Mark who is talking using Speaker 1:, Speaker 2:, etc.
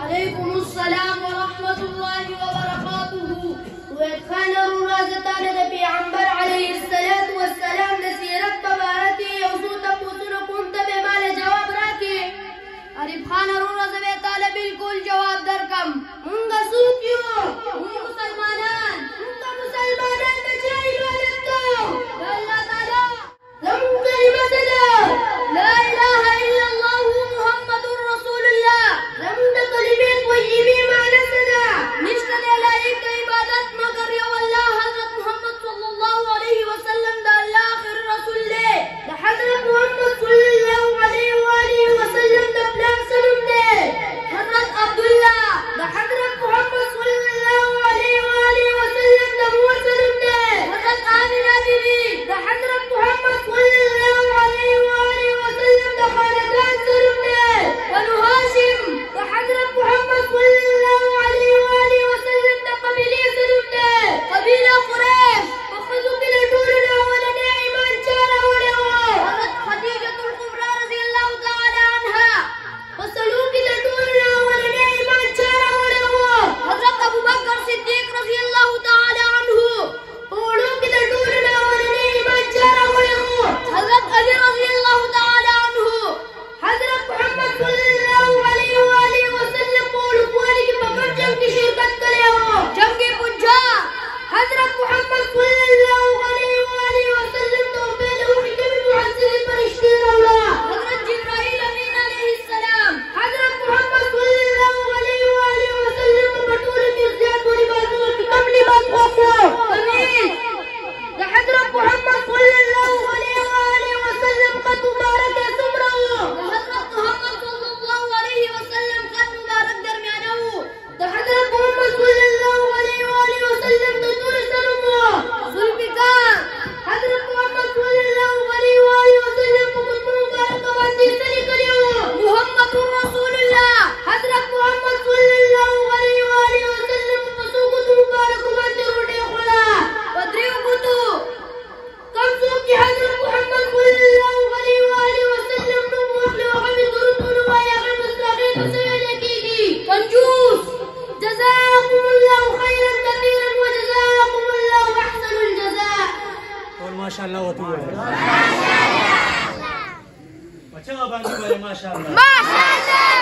Speaker 1: وعليكم السلام ورحمة الله وبركاته. ويتخانر رازتان في عنبر عليه الصلاة والسلام لسيرت ببارتي يوسوتا پوسنا كنت بمال جواب راكي عرب خانر رازوه تعالى بالكل جواب دركم منگا سوكيو منگا مسلمانان بجائل ولدتو الله تعالى لهم كلمة لا إله إلا الله محمد رسول الله لهم كلمات ويجيبي ما نسنا نشتد إلهيك عبادت مگر يو الله حضرت محمد صلى الله عليه وسلم دا الله آخر رسول لے دا حضرت محمد صلى الله عليه وآله وسلم دا پلاک سلم دے حضرت عبداللہ دا حضرت محمد صلى الله عليه وآله وسلم دا مور سلم دے حضرت آمینہ بیوی دا حضرت محمد صلى الله عليه وآله وسلم دا خاندان سلم دے بنو هاشم دا حضرت محمد صلى الله عليه وآله وسلم دا قبیلی سلم دے قبیلہ قریش وخذو کل طولنا ولنا ایمان چارا ولوا حضرت خدیجة القبرى رضی اللہ تعالی عنہ وصلو کل طولنا ولنا ایمان چارا ولوا حضرت ابو بکر صدیق رضی اللہ تعالی عنہ وولو کل طولنا ولنا ایمان چارا ولوا حضرت علی رضی اللہ تعالی عنہ حضرت محمد صلی اللہ علیہ وآلہ وسلم وولو پواری کی مکر جنگ کی شرکت کرے ہو جنگی پنجاب حضرت محمد صلی اللہ علیہ وآلہ وسلم تو پہلے حکم معزز فرشتے رولا حضرت جبرائیل امین علیہ السلام حضرت محمد صلی اللہ علیہ وآلہ وسلم تو بطور مرزیات و لباسوں کی کم لباس خوفو امین حضرت محمد صلی اللہ علیہ وآلہ وسلم قد مبارک سمرہو حضرت محمد صلی اللہ علیہ وسلم قد مبارک درمیانہو حضرت محمد صلی اللہ علیہ وآلہ وسلم تو نور سرمو ذوالفقار حضرت محمد صلی اللہ علیہ وآلہ وسلم کو خود مبارک واندی سری کریو محمد رسول اللہ حضرت محمد صلی اللہ علیہ وآلہ وسلم کو سوکت مبارک واندی روٹے خلا بدریو کتو کم سوکی حضرت محمد صلی اللہ علیہ وآلہ وسلم نو موخل وحمی درود نوائی اگر مستقیت سویلے کی گی کنجوس جزاكم الله خيرا كثيرا وجزاكم الله احسن الجزاء
Speaker 2: اور ماشاءاللہ ہوتی ہے اچھا بابا ما شاء اللہ